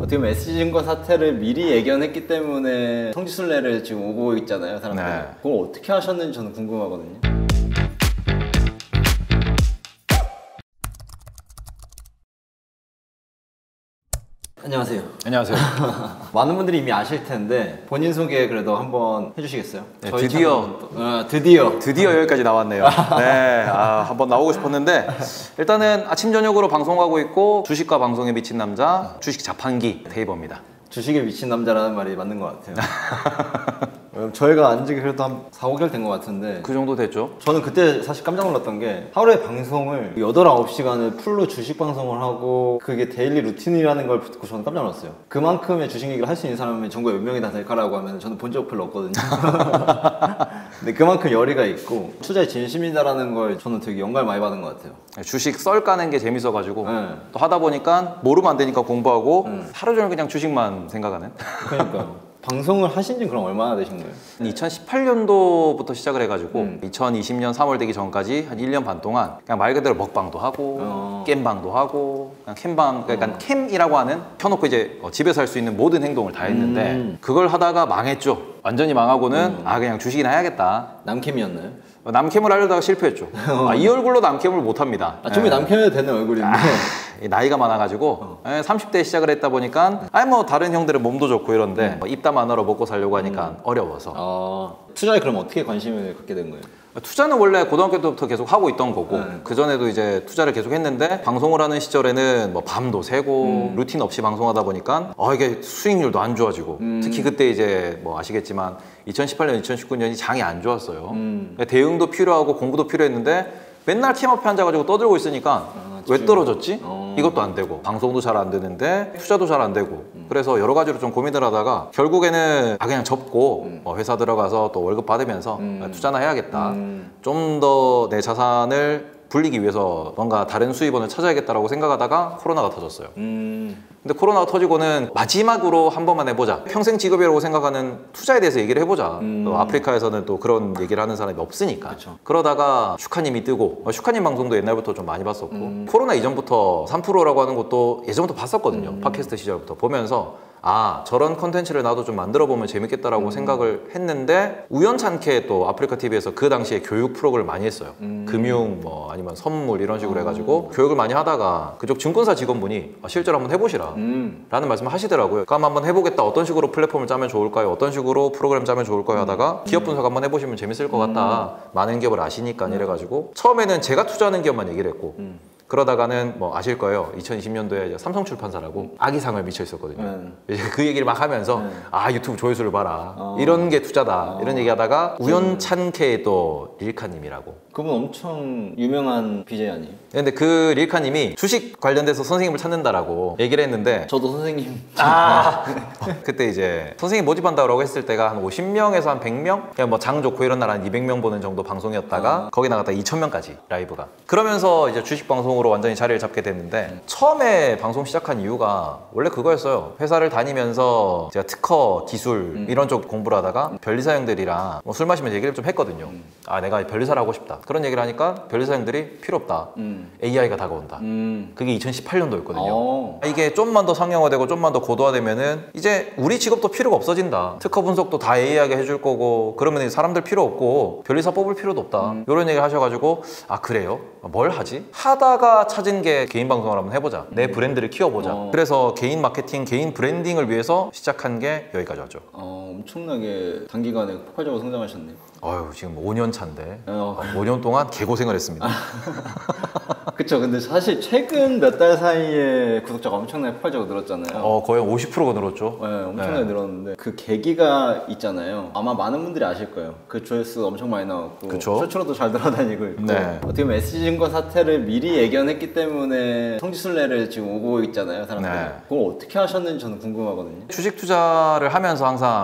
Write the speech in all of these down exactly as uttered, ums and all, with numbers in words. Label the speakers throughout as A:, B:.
A: 어떻게 보면 에스지증권 사태를 미리 예견했기 때문에 성지순례를 지금 오고 있잖아요, 사람들이. 네. 그걸 어떻게 하셨는지 저는 궁금하거든요. 안녕하세요.
B: 안녕하세요.
A: 많은 분들이 이미 아실 텐데 본인 소개 그래도 한번 해주시겠어요?
B: 네, 드디어
A: 또, 어, 드디어
B: 드디어 여기까지 나왔네요. 네, 아, 한번 나오고 싶었는데 일단은 아침 저녁으로 방송하고 있고 주식과 방송에 미친 남자 주식 자판기 테이버입니다.
A: 주식에 미친 남자라는 말이 맞는 것 같아요. 저희가 안지 그래도 한 사, 오 개월 된 것 같은데
B: 그 정도 됐죠?
A: 저는 그때 사실 깜짝 놀랐던 게 하루에 방송을 여덟, 아홉 시간을 풀로 주식 방송을 하고 그게 데일리 루틴이라는 걸 듣고 저는 깜짝 놀랐어요. 그만큼의 주식 얘기를 할 수 있는 사람이 전국에 몇 명이나 될까라고 하면 저는 본 적 별로 없거든요. 근데 그만큼 열의가 있고 투자에 진심이다라는 걸 저는 되게 영감을 많이 받은 것 같아요.
B: 주식 썰 까는 게 재밌어가지고
A: 네.
B: 또 하다 보니까 모르면 안 되니까 공부하고 음. 하루 종일 그냥 주식만 생각하는.
A: 그러니까요. 방송을 하신 지 그럼 얼마나 되신 거예요?
B: 이천십팔 년도부터 시작을 해가지고
A: 음.
B: 이천이십 년 삼월 되기 전까지 한 일 년 반 동안 그냥 말 그대로 먹방도 하고
A: 어.
B: 겜방도 하고 그냥 캠방 그러니까
A: 어.
B: 캠이라고 하는 켜놓고 이제 집에서 할 수 있는 모든 행동을 다 했는데
A: 음.
B: 그걸 하다가 망했죠. 완전히 망하고는
A: 음.
B: 아 그냥 주식이나 해야겠다.
A: 남캠이었나요?
B: 남캠을 하려다가 실패했죠. 아, 이 얼굴로 남캠을 못합니다.
A: 아, 좀
B: 예.
A: 남캠해도 되는 얼굴인데
B: 아, 나이가 많아가지고
A: 어.
B: 예, 삼십 대에 시작을 했다 보니까 아니 뭐 다른 형들은 몸도 좋고 이런데
A: 음.
B: 뭐 입담 안 하러 먹고 살려고 하니까
A: 음.
B: 어려워서
A: 아, 투자에 그럼 어떻게 관심을 갖게 된 거예요?
B: 투자는 원래 고등학교 때부터 계속 하고 있던 거고
A: 네.
B: 그전에도 이제 투자를 계속 했는데 방송을 하는 시절에는 뭐 밤도 새고
A: 음.
B: 루틴 없이 방송하다 보니까 어 이게 수익률도 안 좋아지고
A: 음.
B: 특히 그때 이제 뭐 아시겠지만 이천십팔 년, 이천십구 년이 장이 안 좋았어요.
A: 음.
B: 대응도 필요하고 공부도 필요했는데 맨날 캠 앞에 앉아가지고 떠들고 있으니까
A: 아,
B: 왜 떨어졌지?
A: 어.
B: 이것도 안 되고 방송도 잘 안 되는데 투자도 잘 안 되고
A: 음.
B: 그래서 여러 가지로 좀 고민을 하다가 결국에는 아 그냥 접고
A: 음.
B: 어, 회사 들어가서 또 월급 받으면서
A: 음.
B: 투자나 해야겠다.
A: 음.
B: 좀 더 내 자산을 불리기 위해서 뭔가 다른 수입원을 찾아야겠다라고 생각하다가 코로나가 터졌어요.
A: 음.
B: 근데 코로나가 터지고는 마지막으로 한 번만 해보자. 평생 직업이라고 생각하는 투자에 대해서 얘기를 해보자.
A: 음.
B: 또 아프리카에서는 또 그런 얘기를 하는 사람이 없으니까.
A: 그쵸.
B: 그러다가 슈카님이 뜨고 어, 슈카님 방송도 옛날부터 좀 많이 봤었고
A: 음.
B: 코로나 이전부터 삼 퍼센트라고 하는 것도 예전부터 봤었거든요.
A: 음.
B: 팟캐스트 시절부터 보면서 아 저런 컨텐츠를 나도 좀 만들어보면 재밌겠다라고
A: 음.
B: 생각을 했는데 우연찮게 또 아프리카 티비에서 그 당시에 교육 프로그램을 많이 했어요.
A: 음.
B: 금융 뭐 아니면 선물 이런 식으로
A: 어.
B: 해가지고 교육을 많이 하다가 그쪽 증권사 직원분이 아, 실제로 한번 해보시라
A: 음.
B: 라는 말씀을 하시더라고요. 그럼 한번 해보겠다. 어떤 식으로 플랫폼을 짜면 좋을까요? 어떤 식으로 프로그램 짜면 좋을까요? 하다가 기업 분석 한번 해보시면 재밌을 것 같다. 많은 기업을 아시니까 이래가지고 처음에는 제가 투자하는 기업만 얘기를 했고
A: 음.
B: 그러다가는 뭐 아실 거예요. 이천이십 년도에 삼성출판사라고 아기상을 미쳐 있었거든요.
A: 음.
B: 이제 그 얘기를 막 하면서
A: 음.
B: 아 유튜브 조회수를 봐라.
A: 어.
B: 이런 게 투자다.
A: 어.
B: 이런 얘기하다가 우연찮게 또 릴카님이라고.
A: 그분 엄청 유명한 비제이 아니에요?
B: 근데 그 릴카님이 주식 관련돼서 선생님을 찾는다라고 얘기를 했는데
A: 저도 선생님.
B: 아 그때 이제 선생님 모집한다고 했을 때가 한 오십 명에서 한 백 명? 그냥 뭐 장 좋고 이런 날 한 이백 명 보는 정도 방송이었다가
A: 아.
B: 거기 나갔다 이천 명까지 라이브가. 그러면서 이제 주식 방송으로 완전히 자리를 잡게 됐는데
A: 음.
B: 처음에 방송 시작한 이유가 원래 그거였어요. 회사를 다니면서 제가 특허 기술
A: 음.
B: 이런 쪽 공부를 하다가 변리사 형들이랑 뭐 술 마시면서 얘기를 좀 했거든요.
A: 음.
B: 아 내가 변리사를 하고 싶다. 그런 얘기를 하니까 변리사 형들이 필요 없다.
A: 음.
B: 에이아이가 다가온다.
A: 음.
B: 그게 이천십팔 년도였거든요.
A: 어.
B: 이게 좀만 더 상용화되고 좀만 더 고도화되면은 이제 우리 직업도 필요가 없어진다. 특허 분석도 다 에이아이가 해줄 거고 그러면 사람들 필요 없고 변리사 뽑을 필요도 없다.
A: 음.
B: 이런 얘기를 하셔가지고 아 그래요? 뭘 하지? 하다가 찾은 게 개인 방송을 한번 해보자. 내 브랜드를 키워보자.
A: 어.
B: 그래서 개인 마케팅, 개인 브랜딩을 위해서 시작한 게 여기까지 왔죠.
A: 어, 엄청나게 단기간에 폭발적으로 성장하셨네요.
B: 아유 지금 오 년 차인데
A: 어.
B: 오 년 동안 개고생을 했습니다.
A: 그쵸. 근데 사실 최근 몇 달 사이에 구독자가 엄청나게 폭발적으로 늘었잖아요.
B: 어 거의 오십 퍼센트가 늘었죠.
A: 네, 엄청나게
B: 네.
A: 늘었는데 그 계기가 있잖아요. 아마 많은 분들이 아실 거예요. 그 조회수 엄청 많이 나왔고
B: 그쵸.
A: 쇼츠로도 잘 돌아다니고 있고
B: 네.
A: 어떻게 보면 에스지증권 사태를 미리 예견했기 때문에 성지순례를 지금 오고 있잖아요, 사람들이.
B: 네.
A: 그걸 어떻게 하셨는지 저는 궁금하거든요.
B: 주식 투자를 하면서 항상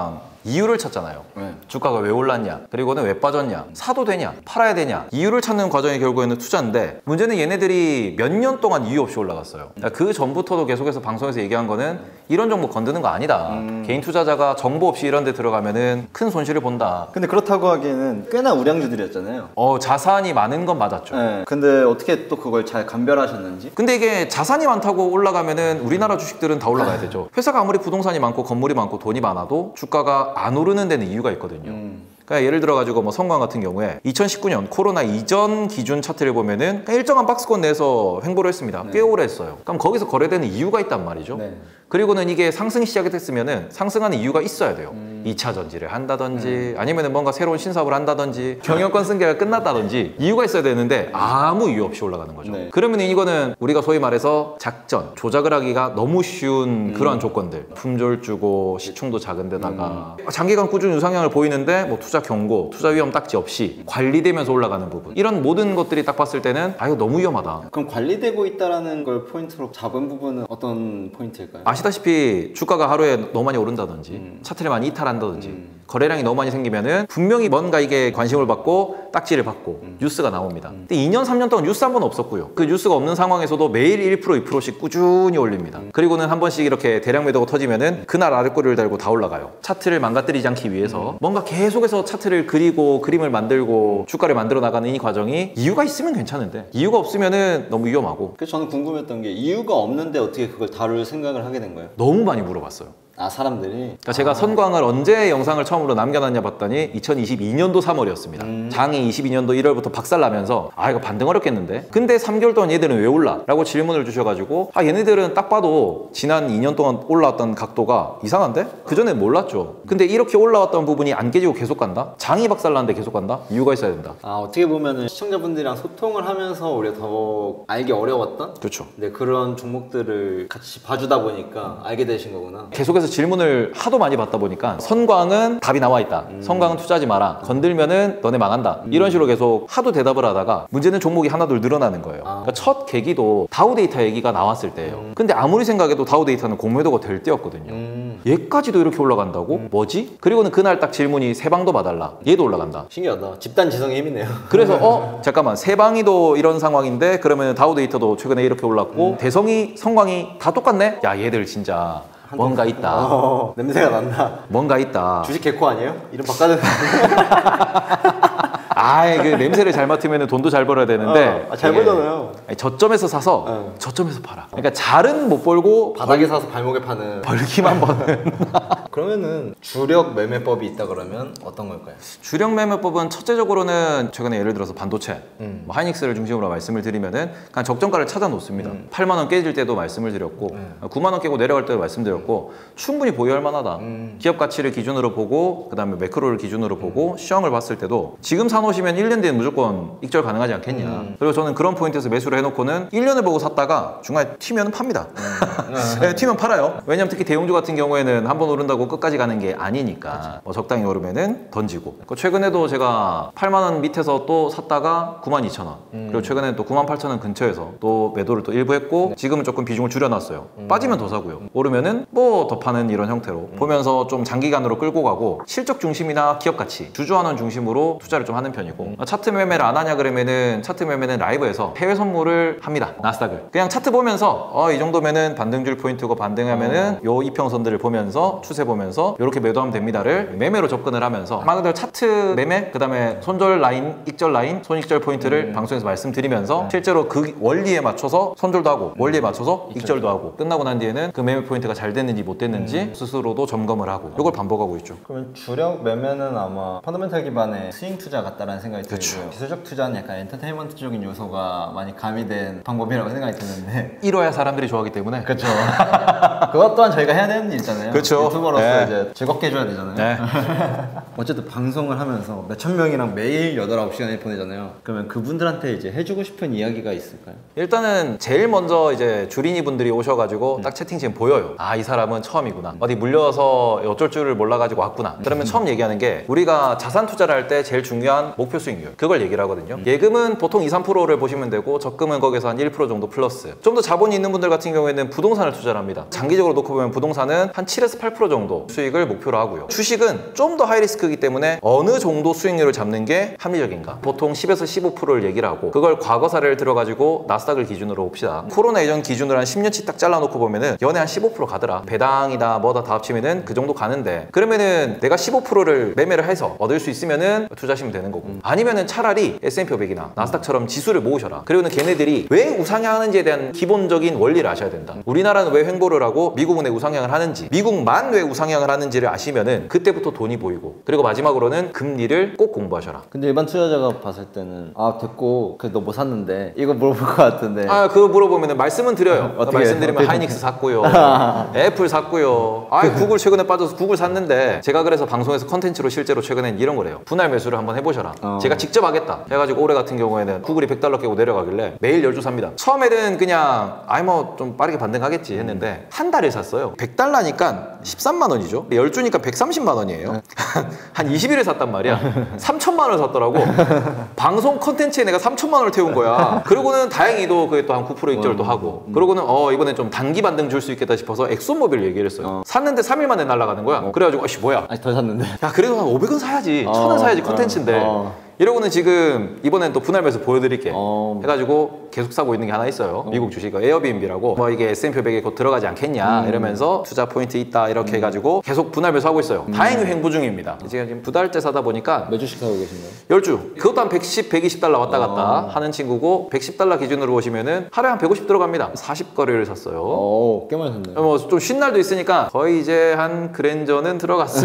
B: 이유를 찾잖아요.
A: 네.
B: 주가가 왜 올랐냐, 그리고는 왜 빠졌냐, 사도 되냐, 팔아야 되냐, 이유를 찾는 과정이 결국에는 투자인데, 문제는 얘네들이 몇 년 동안 이유 없이 올라갔어요. 그러니까 그 전부터도 계속해서 방송에서 얘기한 거는 이런 정보 건드는 거 아니다. 음. 개인 투자자가 정보 없이 이런 데 들어가면은 큰 손실을 본다.
A: 근데 그렇다고 하기에는 꽤나 우량주들이었잖아요.
B: 어, 자산이 많은 건 맞았죠.
A: 네. 근데 어떻게 또 그걸 잘 감별하셨는지?
B: 근데 이게 자산이 많다고 올라가면은 우리나라 주식들은 다 올라가야 되죠. 회사가 아무리 부동산이 많고 건물이 많고 돈이 많아도 주가가 안 오르는 데는 이유가 있거든요. 음. 그러니까 예를 들어가지고 뭐 성광 같은 경우에 이천십구 년 코로나 이전 기준 차트를 보면은 일정한 박스권 내에서 횡보를 했습니다. 네. 꽤 오래 했어요. 그럼 거기서 거래되는 이유가 있단 말이죠. 네. 그리고는 이게 상승이 시작이 됐으면은 상승하는 이유가 있어야 돼요. 음. 이 차 전지를 한다든지 음. 아니면은 뭔가 새로운 신사업을 한다든지 경영권 승계가 끝났다든지 이유가 있어야 되는데 아무 이유 없이 올라가는 거죠. 네. 그러면 이거는 우리가 소위 말해서 작전, 조작을 하기가 너무 쉬운 음. 그러한 조건들. 품절 주고 시총도 작은 데다가 음. 장기간 꾸준히 우상향을 보이는데 뭐 투자 경고, 투자 위험 딱지 없이 관리되면서 올라가는 부분. 이런 모든 것들이 딱 봤을 때는 아 이거 너무 위험하다.
A: 그럼 관리되고 있다라는 걸 포인트로 잡은 부분은 어떤 포인트일까요?
B: 아시다시피 주가가 하루에 너무 많이 오른다든지 음. 차트를 많이 이탈한다든지 음. 거래량이 너무 많이 생기면은 분명히 뭔가 이게 관심을 받고 딱지를 받고 음. 뉴스가 나옵니다. 음. 근데 이 년, 삼 년 동안 뉴스 한 번 없었고요. 그 뉴스가 없는 상황에서도 매일 일 퍼센트, 이 퍼센트씩 꾸준히 올립니다. 음. 그리고는 한 번씩 이렇게 대량 매도가 터지면은 그날 아랫꼬리를 달고 다 올라가요. 차트를 망가뜨리지 않기 위해서 음. 뭔가 계속해서 차트를 그리고 그림을 만들고 주가를 만들어 나가는 이 과정이 이유가 있으면 괜찮은데 이유가 없으면은 너무 위험하고.
A: 그래서 저는 궁금했던 게 이유가 없는데 어떻게 그걸 다룰 생각을 하게 된 거예요?
B: 너무 많이 물어봤어요.
A: 아 사람들이?
B: 그러니까 제가 선광을 언제 영상을 처음으로 남겨놨냐 봤더니 이천이십이 년도 삼월이었습니다. 음. 장이 이십이 년도 일월부터 박살나면서 아 이거 반등 어렵겠는데? 근데 삼 개월 동안 얘들은 왜 올라? 라고 질문을 주셔가지고 아 얘네들은 딱 봐도 지난 이 년 동안 올라왔던 각도가 이상한데? 그전엔 몰랐죠. 근데 이렇게 올라왔던 부분이 안 깨지고 계속 간다? 장이 박살나는데 계속 간다? 이유가 있어야 된다.
A: 아 어떻게 보면은 시청자분들이랑 소통을 하면서 오히려 더 알기 어려웠던?
B: 그렇죠.
A: 네, 그런 종목들을 같이 봐주다 보니까 알게 되신 거구나.
B: 계속해서 질문을 하도 많이 받다 보니까 선광은 답이 나와 있다. 음. 선광은 투자하지 마라. 건들면은 너네 망한다. 음. 이런 식으로 계속 하도 대답을 하다가 문제는 종목이 하나둘 늘어나는 거예요. 아. 그러니까 첫 계기도 다우데이터 얘기가 나왔을 때예요. 음. 근데 아무리 생각해도 다우데이터는 공매도가 될 때였거든요. 음. 얘까지도 이렇게 올라간다고? 음. 뭐지? 그리고는 그날 딱 질문이 세방도 봐달라. 얘도 올라간다.
A: 신기하다. 집단 지성의 힘이네요.
B: 그래서 어? 잠깐만 세방이도 이런 상황인데 그러면 다우데이터도 최근에 이렇게 올랐고 음. 대성이, 선광이 다 똑같네? 야 얘들 진짜 뭔가 있다.
A: 어, 냄새가 난다.
B: 뭔가 있다.
A: 주식 개코 아니에요? 이름 바꿔야
B: 아이, 그 냄새를 잘 맡으면 돈도 잘 벌어야 되는데.
A: 어, 아, 잘 벌잖아요.
B: 저점에서 사서 어. 저점에서 팔아. 그러니까 잘은 못 벌고
A: 바닥에 사서 발목에 파는.
B: 벌기만 버는.
A: 그러면은 주력 매매법이 있다 그러면 어떤 걸까요?
B: 주력 매매법은 첫째적으로는 최근에 예를 들어서 반도체, 음. 뭐 하이닉스를 중심으로 말씀을 드리면은 그냥 적정가를 찾아 놓습니다. 음. 팔만 원 깨질 때도 말씀을 드렸고 음. 구만 원 깨고 내려갈 때도 말씀드렸고 충분히 보유할 만하다. 음. 기업 가치를 기준으로 보고 그다음에 매크로를 기준으로 보고 음. 시황을 봤을 때도 지금 사놓으시면 일 년 뒤에 무조건 익절 가능하지 않겠냐. 음. 그리고 저는 그런 포인트에서 매수를 해놓고는 일 년을 보고 샀다가 중간에 튀면 팝니다. 음. 네, 튀면 팔아요. 왜냐면 특히 대형주 같은 경우에는 한번 오른다고 끝까지 가는 게 아니니까 뭐 적당히 오르면은 던지고. 최근에도 제가 팔만 원 밑에서 또 샀다가 구만 이천 원 음. 그리고 최근에 또 구만 팔천 원 근처에서 또 매도를 또 일부 했고 네. 지금은 조금 비중을 줄여놨어요. 음. 빠지면 더 사고요. 오르면은 뭐 더 파는 이런 형태로 음. 보면서 좀 장기간으로 끌고 가고 실적 중심이나 기업 가치, 주주환원 중심으로 투자를 좀 하는 편이고 음. 차트 매매를 안 하냐 그러면은 차트 매매는 라이브에서 해외 선물을 합니다. 나스닥을 그냥 차트 보면서 어 이 정도면은 반등줄 포인트고 반등하면은 요 이평선들을 보면서 추세 보면서 이렇게 매도하면 됩니다를 매매로 접근을 하면서 말 그대로 차트 매매 그 다음에 손절 라인, 익절 라인, 손익절 포인트를 음. 방송에서 말씀드리면서 네. 실제로 그 원리에 맞춰서 손절도 하고 음. 원리에 맞춰서 익절도 하고 끝나고 난 뒤에는 그 매매 포인트가 잘 됐는지 못 됐는지 음. 스스로도 점검을 하고 이걸 반복하고 있죠.
A: 그러면 주력 매매는 아마 펀더멘탈 기반의 스윙 투자 같다라는 생각이 들고요. 기술적 투자는 약간 엔터테인먼트적인 요소가 많이 가미된 방법이라고 생각이 드는데
B: 이뤄야 사람들이 좋아하기 때문에
A: 그렇죠. 그것 또한 저희가 해야 되는 일 있잖아요.
B: 그렇죠.
A: 유튜버로서
B: 네.
A: 이제 즐겁게 해줘야 되잖아요. 네. 어쨌든 방송을 하면서 몇천 명이랑 매일 여덟, 아홉 시간을 보내잖아요. 그러면 그분들한테 이제 해주고 싶은 이야기가 있을까요?
B: 일단은 제일 먼저 이제 주린이 분들이 오셔가지고 음. 딱 채팅창에 보여요. 아, 이 사람은 처음이구나. 어디 물려서 어쩔 줄을 몰라가지고 왔구나. 그러면 처음 얘기하는 게 우리가 자산 투자를 할 때 제일 중요한 목표 수익률 그걸 얘기를 하거든요. 예금은 보통 이, 삼 퍼센트를 보시면 되고 적금은 거기서 한 일 퍼센트 정도 플러스. 좀 더 자본이 있는 분들 같은 경우에는 부동산을 투자를 합니다. 장기적으로 놓고 보면 부동산은 한 칠에서 팔 퍼센트 정도 수익을 목표로 하고요. 주식은 좀 더 하이리스크이기 때문에 어느 정도 수익률을 잡는 게 합리적인가? 보통 십에서 십오 퍼센트를 얘기를 하고 그걸 과거 사례를 들어가지고 나스닥을 기준으로 봅시다. 코로나 이전 기준으로 한 십 년치 딱 잘라놓고 보면은 연에 한 십오 퍼센트 가더라. 배당이다 뭐다 다 합치면은 그 정도 가는데 그러면은 내가 십오 퍼센트를 매매를 해서 얻을 수 있으면은 투자하시면 되는 거고 음. 아니면은 차라리 에스 앤 피 오백이나 나스닥처럼 지수를 모으셔라. 그리고는 걔네들이 왜 우상향하는지에 대한 기본적인 원리를 아셔야 된다. 우리나라는 왜 횡보를 하고 미국은 왜 우상향을 하는지 미국만 왜 우상향을 하는지를 아시면은 그때부터 돈이 보이고 그리고 마지막으로는 금리를 꼭 공부하셔라.
A: 근데 일반 투자자가 봤을 때는 아 됐고 그 너 뭐 샀는데 이거 물어볼 것 같은데
B: 아 그거 물어보면은 말씀은 드려요.
A: 어떻게,
B: 말씀드리면
A: 어떻게
B: 하이닉스 샀고요. 애플 샀고요. 아 구글 최근에 빠져서 구글 샀는데 제가 그래서 방송에서 컨텐츠로 실제로 최근엔 이런 거래요. 분할 매수를 한번 해보셔라.
A: 어.
B: 제가 직접 하겠다 해가지고 올해 같은 경우에는 구글이 백 달러 깨고 내려가길래 매일 열 주 삽니다. 처음에는 그냥 아이 뭐 좀 빠르게 반등하겠지 했는데 한 달에 샀어요. 백 달러니까 십삼만 원이죠. 열 주니까 백삼십만 원이에요. 한 이십 일에 샀단 말이야. 삼천만 원을 샀더라고. 방송 컨텐츠에 내가 삼천만 원을 태운 거야. 그러고는 다행히도 그게 또 한 구 퍼센트 익절도 하고 그러고는 어 이번엔 좀 단기 반등 줄 수 있겠다 싶어서 엑소모빌 얘기를 했어요. 어. 샀는데 삼 일 만에 날아가는 거야. 어. 그래가지고 아씨 뭐야
A: 아직 덜 샀는데
B: 야 그래도 한 오백 원 사야지
A: 어,
B: 천 원 사야지 컨텐츠인데
A: 어, 어.
B: 이러고는 지금 이번엔 또 분할 매수 보여드릴게
A: 어.
B: 해가지고 계속 사고 있는 게 하나 있어요.
A: 어.
B: 미국 주식 에어비앤비라고 뭐 이게 에스 앤 피 오백에 곧 들어가지 않겠냐
A: 음.
B: 이러면서 투자 포인트 있다 이렇게 해가지고 계속 분할 매수하고 있어요.
A: 음.
B: 다행히 횡보 중입니다. 제가 지금 두 달째 사다 보니까
A: 몇 주씩 사고 계신가요?
B: 열 주 그것도 한 백십, 백이십 달러 왔다 갔다
A: 어.
B: 하는 친구고 백십 달러 기준으로 보시면은 하루에 한 백오십 들어갑니다. 사십 거래를 샀어요.
A: 오, 꽤 많이 샀네요.
B: 뭐 좀 쉰 날도 있으니까 거의 이제 한 그랜저는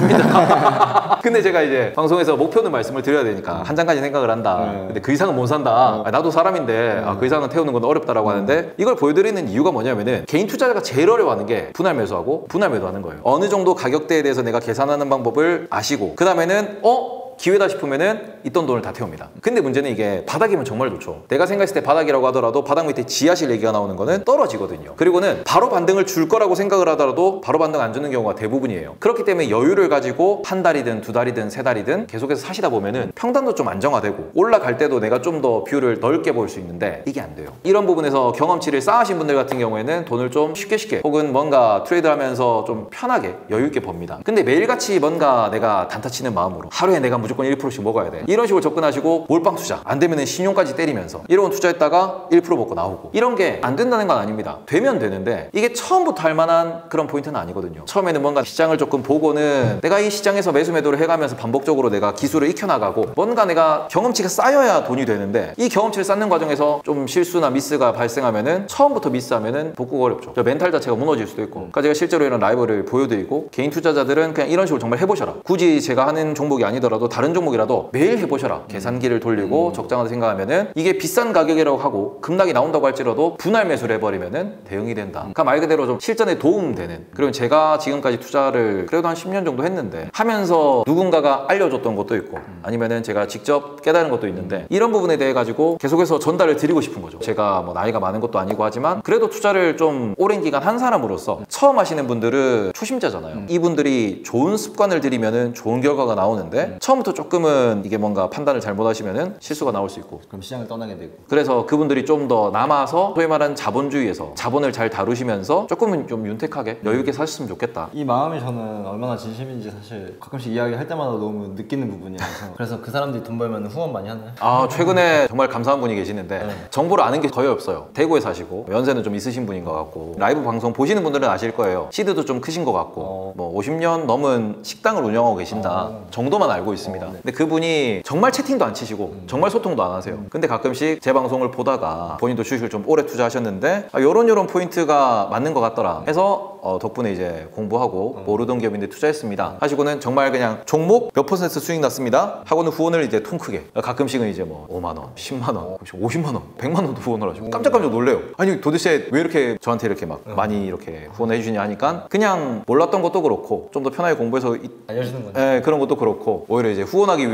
B: 들어갔습니다. 근데 제가 이제 방송에서 목표는 말씀을 드려야 되니까 한 장까지 생각을 한다.
A: 네.
B: 근데 그 이상은 못 산다. 아, 나도 사람인데 아, 그 이상은 태우는 건 어렵다라고 하는데 이걸 보여드리는 이유가 뭐냐면은 개인 투자자가 제일 어려워하는 게 분할 매수하고 분할 매도하는 거예요. 어느 정도 가격대에 대해서 내가 계산하는 방법을 아시고 그 다음에는 어? 기회다 싶으면은 있던 돈을 다 태웁니다. 근데 문제는 이게 바닥이면 정말 좋죠. 내가 생각했을 때 바닥이라고 하더라도 바닥 밑에 지하실 얘기가 나오는 거는 떨어지거든요. 그리고는 바로 반등을 줄 거라고 생각을 하더라도 바로 반등 안 주는 경우가 대부분이에요. 그렇기 때문에 여유를 가지고 한 달이든 두 달이든 세 달이든 계속해서 사시다 보면은 평단도 좀 안정화되고 올라갈 때도 내가 좀 더 뷰를 넓게 볼 수 있는데 이게 안 돼요. 이런 부분에서 경험치를 쌓으신 분들 같은 경우에는 돈을 좀 쉽게 쉽게 혹은 뭔가 트레이드 하면서 좀 편하게 여유 있게 법니다. 근데 매일같이 뭔가 내가 단타 치는 마음으로 하루에 내가 무조건 일 퍼센트씩 먹어야 돼. 이런 식으로 접근하시고 몰빵 투자 안 되면은 신용까지 때리면서 이런 투자했다가 일 퍼센트 먹고 나오고 이런 게 안 된다는 건 아닙니다. 되면 되는데 이게 처음부터 할 만한 그런 포인트는 아니거든요. 처음에는 뭔가 시장을 조금 보고는 내가 이 시장에서 매수 매도를 해가면서 반복적으로 내가 기술을 익혀나가고 뭔가 내가 경험치가 쌓여야 돈이 되는데 이 경험치를 쌓는 과정에서 좀 실수나 미스가 발생하면은 처음부터 미스하면은 복구가 어렵죠. 저 멘탈 자체가 무너질 수도 있고 그러니까 제가 실제로 이런 라이브를 보여드리고 개인 투자자들은 그냥 이런 식으로 정말 해보셔라. 굳이 제가 하는 종목이 아니더라도 다른 종목이라도 매일 해보셔라. 계산기를 돌리고 음. 적당하다 생각하면은 이게 비싼 가격이라고 하고 급락이 나온다고 할지라도 분할 매수를 해버리면은 대응이 된다. 그러니까 말 그대로 좀 실전에 도움되는. 그리고 제가 지금까지 투자를 그래도 한 십 년 정도 했는데 하면서 누군가가 알려줬던 것도 있고 아니면은 제가 직접 깨달은 것도 있는데 이런 부분에 대해 가지고 계속해서 전달을 드리고 싶은 거죠. 제가 뭐 나이가 많은 것도 아니고 하지만 그래도 투자를 좀 오랜 기간 한 사람으로서 처음 하시는 분들은 초심자잖아요. 음. 이분들이 좋은 습관을 들이면은 좋은 결과가 나오는데 음. 처음부터 조금은 이게 뭔가 판단을 잘못 하시면은 실수가 나올 수 있고
A: 그럼 시장을 떠나게 되고
B: 그래서 그분들이 좀 더 남아서 소위 말하는 자본주의에서 자본을 잘 다루시면서 조금은 좀 윤택하게 여유 있게 사셨으면 좋겠다.
A: 이 마음이 저는 얼마나 진심인지 사실 가끔씩 이야기할 때마다 너무 느끼는 부분이라서 그래서 그 사람들이 돈 벌면 후원 많이 하나요?
B: 아 최근에 정말 감사한 분이 계시는데
A: 네.
B: 정보를 아는 게 거의 없어요. 대구에 사시고 연세는 좀 있으신 분인 것 같고 라이브 방송 보시는 분들은 아실 거예요. 시드도 좀 크신 것 같고
A: 어.
B: 뭐 오십 년 넘은 식당을 운영하고 계신다
A: 어.
B: 정도만 알고 있습니다.
A: 어, 네.
B: 근데 그분이 정말 채팅도 안 치시고 음. 정말 소통도 안 하세요. 음. 근데 가끔씩 제 방송을 보다가 본인도 주식을 좀 오래 투자하셨는데 아, 요런 요런 포인트가 맞는 것 같더라 해서 어, 덕분에 이제 공부하고 어. 모르던 기업인데 투자했습니다 하시고는 정말 그냥 종목 몇 퍼센트 수익 났습니다 하고는 후원을 이제 통 크게 가끔씩은 이제 뭐 오만 원, 십만 원, 오십만 원, 백만 원도 후원을 하시고 깜짝깜짝 놀래요. 아니 도대체 왜 이렇게 저한테 이렇게 막 어. 많이 이렇게 후원해 주시냐 하니까 그냥 몰랐던 것도 그렇고 좀 더 편하게 공부해서 이,
A: 알려주는 거죠.
B: 예, 그런 것도 그렇고 오히려 이제 후원하기 위해서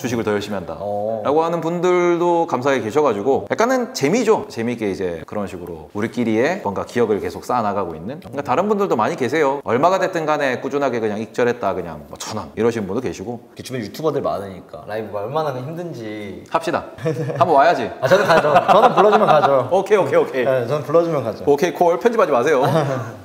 B: 주식을 더 열심히 한다
A: 어.
B: 라고 하는 분들도 감사하게 계셔가지고 약간은 재미죠. 재미있게 이제 그런 식으로 우리끼리의 뭔가 기억을 계속 쌓아나가고 있는. 그러니까 다른 분들도 많이 계세요. 얼마가 됐든 간에 꾸준하게 그냥 익절했다 그냥 뭐 천 원 이러시는 분도 계시고.
A: 주변 유튜버들 많으니까 라이브가 얼마나 힘든지.
B: 합시다. 한번 와야지.
A: 아 저는 가죠. 저는 불러주면 가죠.
B: 오케이 오케이 오케이
A: 네, 저는 불러주면 가죠.
B: 오케이 콜 편집하지 마세요.